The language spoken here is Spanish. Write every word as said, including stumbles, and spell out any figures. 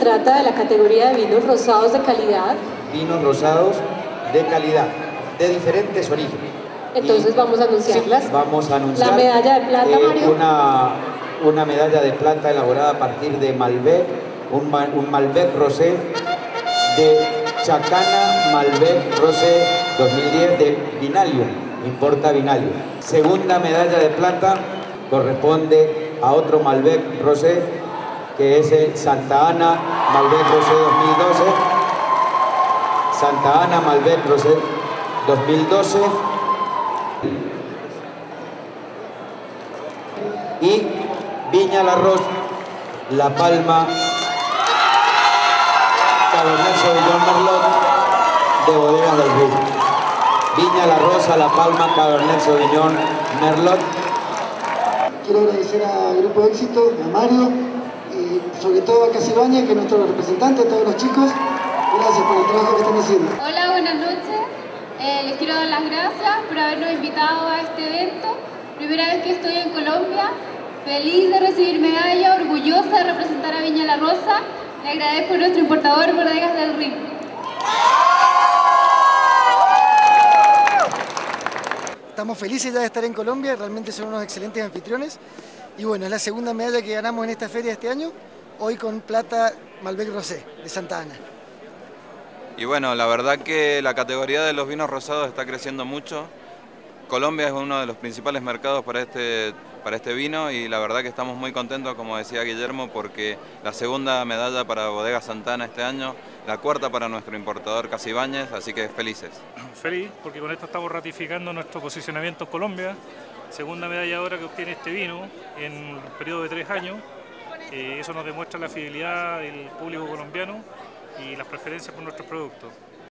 trata de la categoría de vinos rosados de calidad. Vinos rosados de calidad, de diferentes orígenes. Entonces y, vamos a anunciarlas. Sí, vamos a anunciar la medalla de plata, eh, Mario. Una, una medalla de plata elaborada a partir de Malbec, un, un Malbec Rosé de Chacana Malbec Rosé dos mil diez de Vinalium, importa Vinalium. Segunda medalla de plata corresponde a otro Malbec Rosé, que es el Santa Ana Malbec Rosé dos mil doce. Santa Ana Malbec Rosé dos mil doce. Y Viña La Rosa, La Palma, Cabernet Sauvignon Merlot de Bodegas del Río. Viña La Rosa, La Palma, Cabernet Sauvignon Merlot. Quiero agradecer al Grupo Éxito, a Mario y sobre todo a Casibáñez, que es nuestro representante, a todos los chicos. Gracias por el trabajo que están haciendo. Hola, buenas noches. Eh, les quiero dar las gracias por habernos invitado a este evento. Primera vez que estoy en Colombia. Feliz de recibir medalla, orgullosa de representar a Viña La Rosa. Le agradezco a nuestro importador Bodegas del Río. Estamos felices ya de estar en Colombia, realmente son unos excelentes anfitriones. Y bueno, es la segunda medalla que ganamos en esta feria este año, hoy con plata Malbec Rosé de Santa Ana. Y bueno, la verdad que la categoría de los vinos rosados está creciendo mucho. Colombia es uno de los principales mercados para este, para este vino y la verdad que estamos muy contentos, como decía Guillermo, porque la segunda medalla para Bodega Santa Ana este año, la cuarta para nuestro importador Casibáñez, así que felices. Feliz, porque con esto estamos ratificando nuestro posicionamiento en Colombia, segunda medalla ahora que obtiene este vino en un periodo de tres años. Eh, eso nos demuestra la fidelidad del público colombiano y las preferencias por nuestros productos.